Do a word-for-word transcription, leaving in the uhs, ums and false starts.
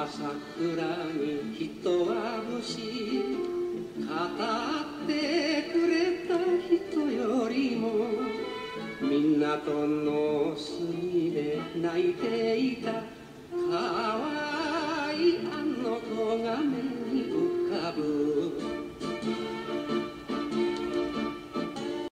朝倉に人は節語ってくれた人よりも港の隅で泣いていた